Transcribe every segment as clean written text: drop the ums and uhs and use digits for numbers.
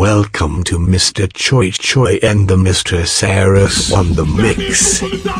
Welcome to Mr. Choi Choi and the Mr. Saris on the mix.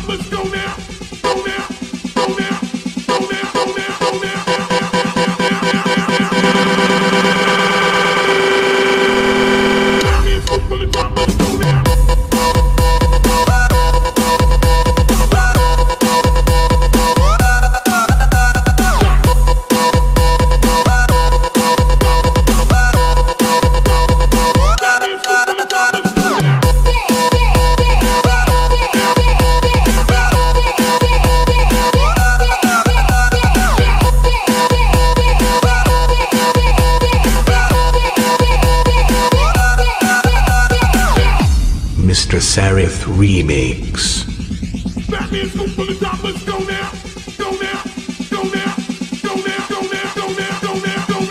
Mr. Sarith Remix. Batman's go for the top, let's go now. Go now. Go now. Go now. Go now. Go now. Go now. Go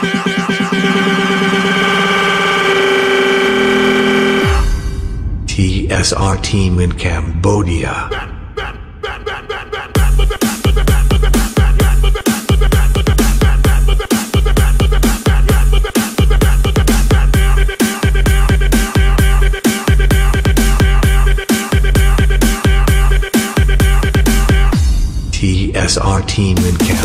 now. TSR team in Cambodia. TSR team in Cambodia.